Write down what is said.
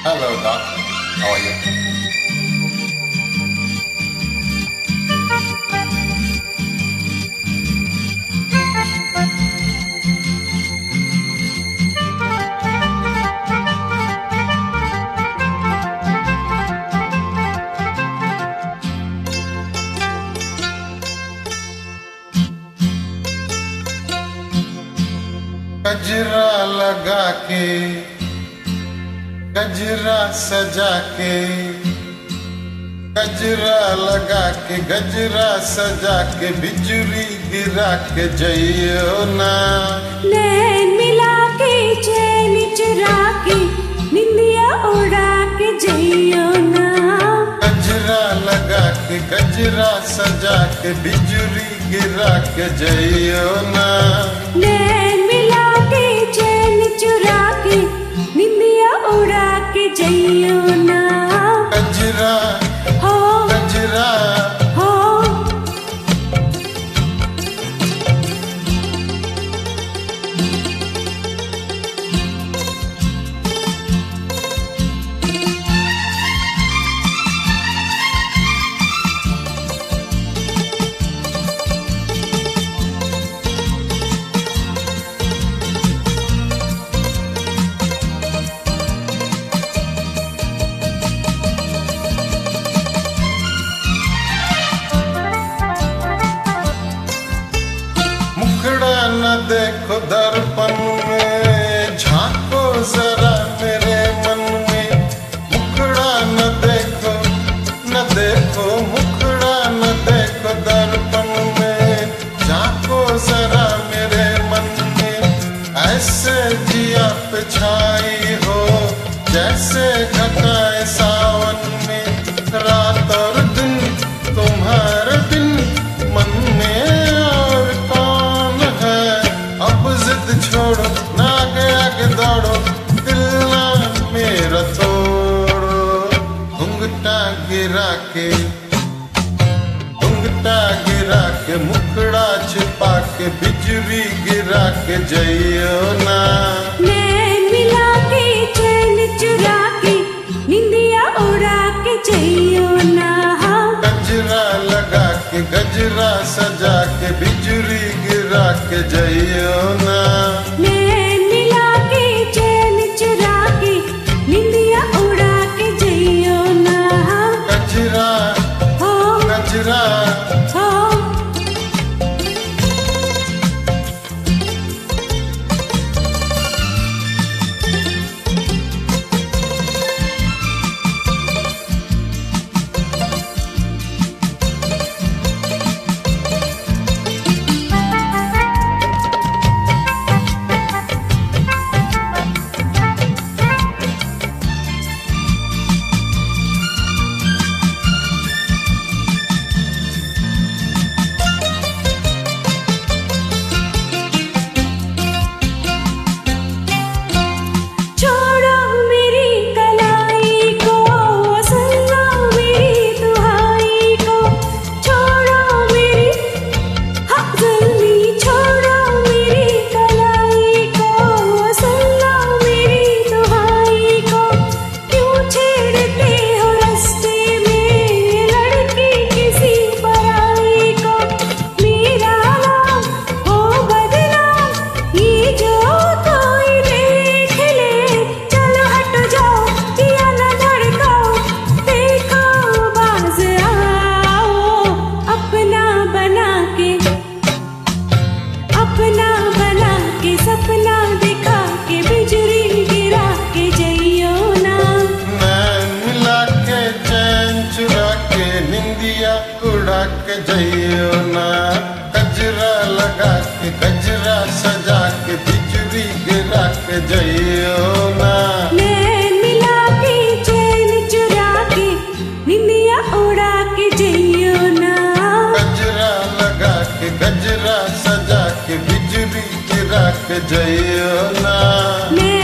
Hello, Doc. How are you? गजरा लगा के गजरा सजा के गजरा लगा के गजरा सजा के बिजुली गिरा के जइयो ना नैन मिला के चैन चुरा के निंदिया उड़ा के जइयो ना गजरा लगा के गजरा सजा के बिजुली गिरा के जइयो ना नैन मिला के चैन चुरा के निंदिया उड़ा के जइयो ना गजरा हो गजरा हो न देखो दर्पण में झांको जरा मेरे मन में मुखड़ा न देखो मुखड़ा न देखो दर्पण में झांको जरा मेरे मन में ऐसे जिया पे छाई हो जैसे घटाए सावन में रात और दिन तुम्हारे बिन मन में छोड़ो ना आगे दौड़ो दिल ना मेरा तोड़ो घुंघटा गिरा के मुखड़ा छिपा के बिजली गिरा के जइयो ना नैन मिला के चैन चुरा के निंदिया उड़ा के जइयो ना गजरा लगा के गजरा सजा के बिजली गिरा के जइयो ना नैन मिला के चैन चुरा के निंदिया उड़ा के जइयो ना गजरा हो गजरा हो उड़ा के जइयो ना गजरा लगा के गजरा सजा के बिजली गिरा के जइयो ना नैन मिला के चैन चुरा के निंदिया उड़ा के जइयो ना गजरा लगा के गजरा सजा के बिजली गिरा के जइयो ना।